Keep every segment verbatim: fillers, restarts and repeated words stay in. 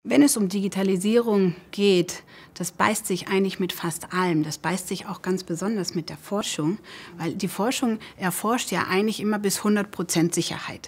Wenn es um Digitalisierung geht, das beißt sich eigentlich mit fast allem. Das beißt sich auch ganz besonders mit der Forschung, weil die Forschung erforscht ja eigentlich immer bis hundert Prozent Sicherheit.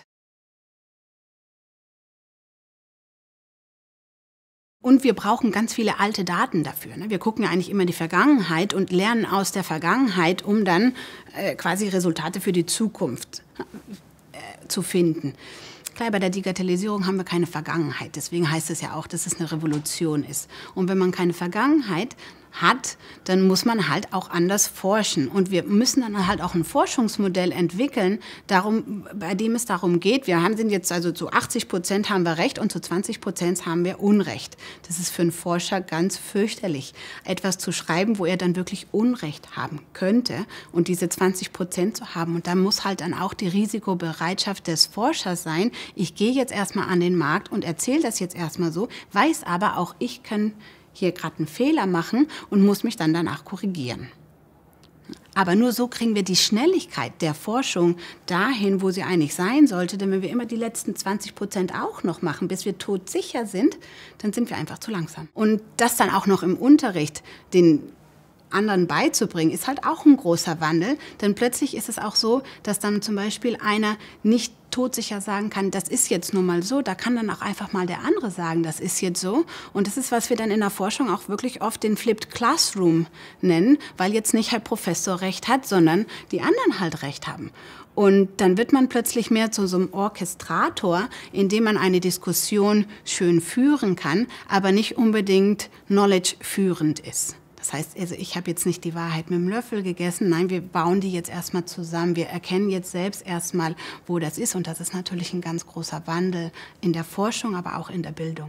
Und wir brauchen ganz viele alte Daten dafür. Wir gucken ja eigentlich immer in die Vergangenheit und lernen aus der Vergangenheit, um dann äh, quasi Resultate für die Zukunft äh, zu finden. Klar, bei der Digitalisierung haben wir keine Vergangenheit. Deswegen heißt es ja auch, dass es eine Revolution ist. Und wenn man keine Vergangenheit hat, dann muss man halt auch anders forschen. Und wir müssen dann halt auch ein Forschungsmodell entwickeln, darum, bei dem es darum geht, wir haben sind jetzt also zu achtzig Prozent haben wir Recht und zu zwanzig Prozent haben wir Unrecht. Das ist für einen Forscher ganz fürchterlich, etwas zu schreiben, wo er dann wirklich Unrecht haben könnte und diese zwanzig Prozent zu haben. Und da muss halt dann auch die Risikobereitschaft des Forschers sein. Ich gehe jetzt erstmal an den Markt und erzähle das jetzt erstmal so, weiß aber auch, ich kann hier gerade einen Fehler machen und muss mich dann danach korrigieren. Aber nur so kriegen wir die Schnelligkeit der Forschung dahin, wo sie eigentlich sein sollte. Denn wenn wir immer die letzten zwanzig Prozent auch noch machen, bis wir todsicher sind, dann sind wir einfach zu langsam. Und das dann auch noch im Unterricht, den anderen beizubringen, ist halt auch ein großer Wandel. Denn plötzlich ist es auch so, dass dann zum Beispiel einer nicht todsicher sagen kann, das ist jetzt nun mal so, da kann dann auch einfach mal der andere sagen, das ist jetzt so. Und das ist, was wir dann in der Forschung auch wirklich oft den Flipped Classroom nennen, weil jetzt nicht Herr Professor recht hat, sondern die anderen halt recht haben. Und dann wird man plötzlich mehr zu so einem Orchestrator, in dem man eine Diskussion schön führen kann, aber nicht unbedingt knowledge führend ist. Das heißt, also ich habe jetzt nicht die Wahrheit mit dem Löffel gegessen. Nein, wir bauen die jetzt erstmal zusammen. Wir erkennen jetzt selbst erstmal, wo das ist. Und das ist natürlich ein ganz großer Wandel in der Forschung, aber auch in der Bildung.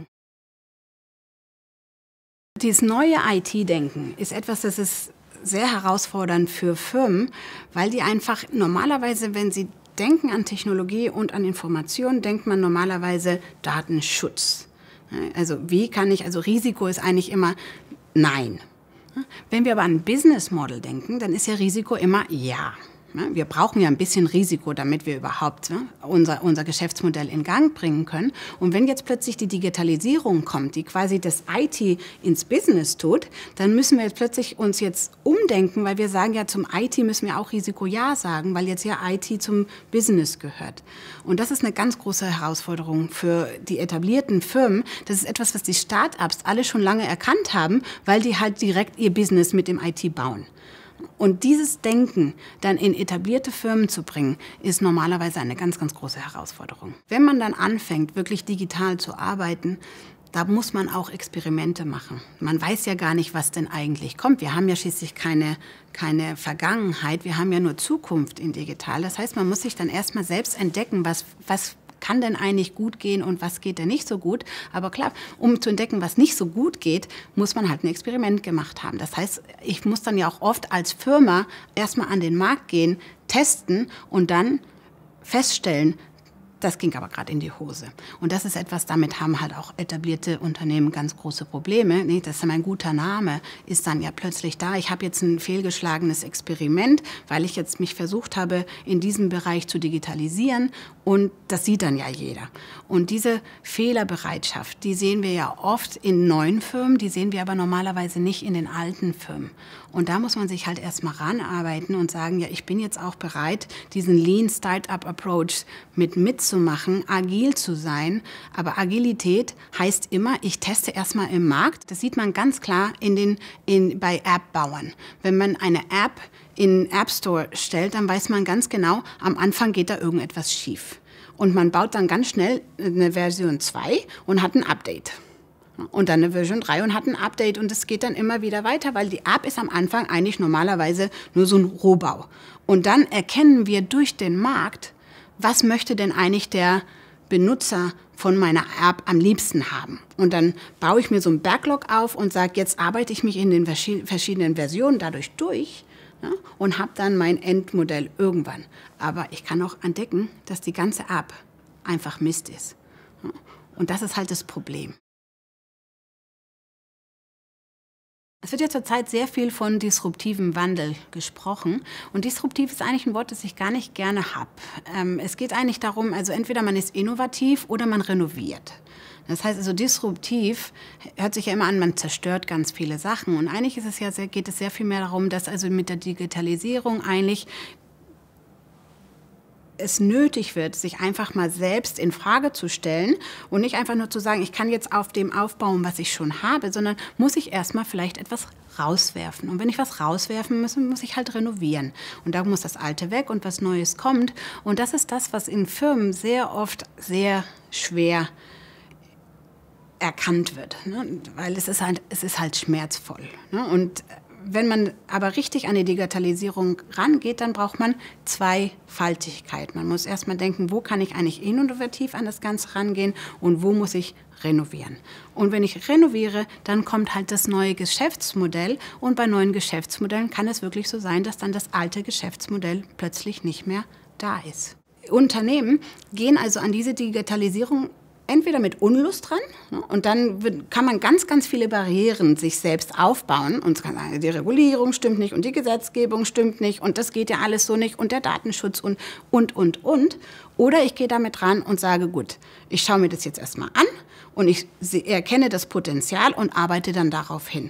Dieses neue I T-Denken ist etwas, das ist sehr herausfordernd für Firmen, weil die einfach normalerweise, wenn sie denken an Technologie und an Information, denkt man normalerweise Datenschutz. Also wie kann ich, also Risiko ist eigentlich immer nein. Wenn wir aber an ein Business Model denken, dann ist ja Risiko immer ja. Wir brauchen ja ein bisschen Risiko, damit wir überhaupt unser, unser Geschäftsmodell in Gang bringen können. Und wenn jetzt plötzlich die Digitalisierung kommt, die quasi das I T ins Business tut, dann müssen wir jetzt plötzlich uns jetzt umdenken, weil wir sagen ja, zum I T müssen wir auch Risiko ja sagen, weil jetzt ja I T zum Business gehört. Und das ist eine ganz große Herausforderung für die etablierten Firmen. Das ist etwas, was die Start-ups alle schon lange erkannt haben, weil die halt direkt ihr Business mit dem I T bauen. Und dieses Denken dann in etablierte Firmen zu bringen, ist normalerweise eine ganz, ganz große Herausforderung. Wenn man dann anfängt, wirklich digital zu arbeiten, da muss man auch Experimente machen. Man weiß ja gar nicht, was denn eigentlich kommt. Wir haben ja schließlich keine, keine Vergangenheit, wir haben ja nur Zukunft in digital. Das heißt, man muss sich dann erstmal selbst entdecken, was, was kann denn eigentlich gut gehen und was geht denn nicht so gut. Aber klar, um zu entdecken, was nicht so gut geht, muss man halt ein Experiment gemacht haben. Das heißt, ich muss dann ja auch oft als Firma erstmal an den Markt gehen, testen und dann feststellen, das ging aber gerade in die Hose. Und das ist etwas, damit haben halt auch etablierte Unternehmen ganz große Probleme. Nee, das ist mein guter Name, ist dann ja plötzlich da. Ich habe jetzt ein fehlgeschlagenes Experiment, weil ich jetzt mich versucht habe, in diesem Bereich zu digitalisieren. Und das sieht dann ja jeder. Und diese Fehlerbereitschaft, die sehen wir ja oft in neuen Firmen, die sehen wir aber normalerweise nicht in den alten Firmen. Und da muss man sich halt erstmal ranarbeiten und sagen, ja, ich bin jetzt auch bereit, diesen Lean Startup Approach mit mitzumachen, agil zu sein. Aber Agilität heißt immer, ich teste erstmal im Markt. Das sieht man ganz klar in den, in, bei App-Bauern. Wenn man eine App in den App Store stellt, dann weiß man ganz genau, am Anfang geht da irgendetwas schief. Und man baut dann ganz schnell eine Version zwei und hat ein Update. Und dann eine Version drei und hat ein Update und es geht dann immer wieder weiter, weil die App ist am Anfang eigentlich normalerweise nur so ein Rohbau. Und dann erkennen wir durch den Markt, was möchte denn eigentlich der Benutzer von meiner App am liebsten haben. Und dann baue ich mir so einen Backlog auf und sage, jetzt arbeite ich mich in den verschiedenen Versionen dadurch durch, ja, und habe dann mein Endmodell irgendwann. Aber ich kann auch entdecken, dass die ganze App einfach Mist ist. Ja, und das ist halt das Problem. Es wird ja zurzeit sehr viel von disruptivem Wandel gesprochen. Und disruptiv ist eigentlich ein Wort, das ich gar nicht gerne habe. Ähm, es geht eigentlich darum, also entweder man ist innovativ oder man renoviert. Das heißt also, disruptiv hört sich ja immer an, man zerstört ganz viele Sachen. Und eigentlich ist es ja sehr, geht es sehr viel mehr darum, dass also mit der Digitalisierung eigentlich es nötig wird, sich einfach mal selbst in Frage zu stellen und nicht einfach nur zu sagen, ich kann jetzt auf dem aufbauen, was ich schon habe, sondern muss ich erstmal vielleicht etwas rauswerfen. Und wenn ich was rauswerfen muss, muss ich halt renovieren. Und da muss das Alte weg und was Neues kommt. Und das ist das, was in Firmen sehr oft sehr schwer erkannt wird, ne? Weil es ist halt, es ist halt schmerzvoll. Ne? Und wenn man aber richtig an die Digitalisierung rangeht, dann braucht man Zweifaltigkeit. Man muss erstmal denken, wo kann ich eigentlich innovativ an das Ganze rangehen und wo muss ich renovieren. Und wenn ich renoviere, dann kommt halt das neue Geschäftsmodell und bei neuen Geschäftsmodellen kann es wirklich so sein, dass dann das alte Geschäftsmodell plötzlich nicht mehr da ist. Unternehmen gehen also an diese Digitalisierung entweder mit Unlust dran, ne, und dann kann man ganz, ganz viele Barrieren sich selbst aufbauen und kann sagen, die Regulierung stimmt nicht und die Gesetzgebung stimmt nicht und das geht ja alles so nicht und der Datenschutz und, und, und, und. Oder ich gehe damit ran und sage, gut, ich schaue mir das jetzt erstmal an und ich erkenne das Potenzial und arbeite dann darauf hin.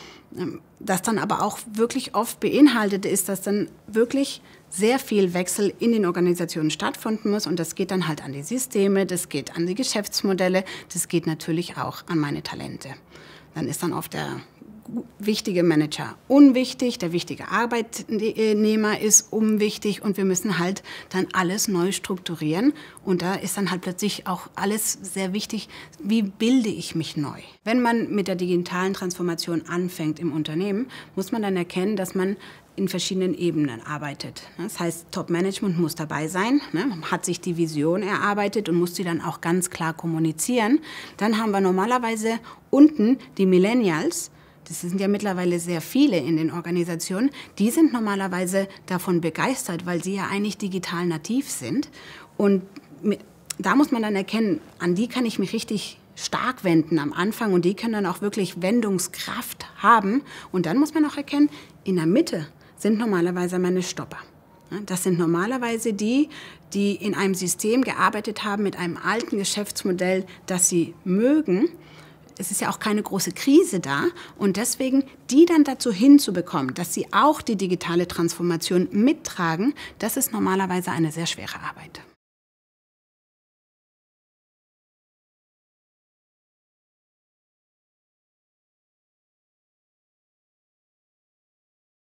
Das dann aber auch wirklich oft beinhaltet ist, dass dann wirklich sehr viel Wechsel in den Organisationen stattfinden muss. Und das geht dann halt an die Systeme, das geht an die Geschäftsmodelle, das geht natürlich auch an meine Talente. Dann ist dann oft der wichtige Manager unwichtig, der wichtige Arbeitnehmer ist unwichtig und wir müssen halt dann alles neu strukturieren. Und da ist dann halt plötzlich auch alles sehr wichtig, wie bilde ich mich neu. Wenn man mit der digitalen Transformation anfängt im Unternehmen, muss man dann erkennen, dass man in verschiedenen Ebenen arbeitet. Das heißt, Top-Management muss dabei sein, ne, hat sich die Vision erarbeitet und muss sie dann auch ganz klar kommunizieren. Dann haben wir normalerweise unten die Millennials. Das sind ja mittlerweile sehr viele in den Organisationen, die sind normalerweise davon begeistert, weil sie ja eigentlich digital nativ sind. Und da muss man dann erkennen, an die kann ich mich richtig stark wenden am Anfang und die können dann auch wirklich Wendungskraft haben. Und dann muss man auch erkennen, in der Mitte sind normalerweise meine Stopper. Das sind normalerweise die, die in einem System gearbeitet haben mit einem alten Geschäftsmodell, das sie mögen. Es ist ja auch keine große Krise da und deswegen die dann dazu hinzubekommen, dass sie auch die digitale Transformation mittragen, das ist normalerweise eine sehr schwere Arbeit.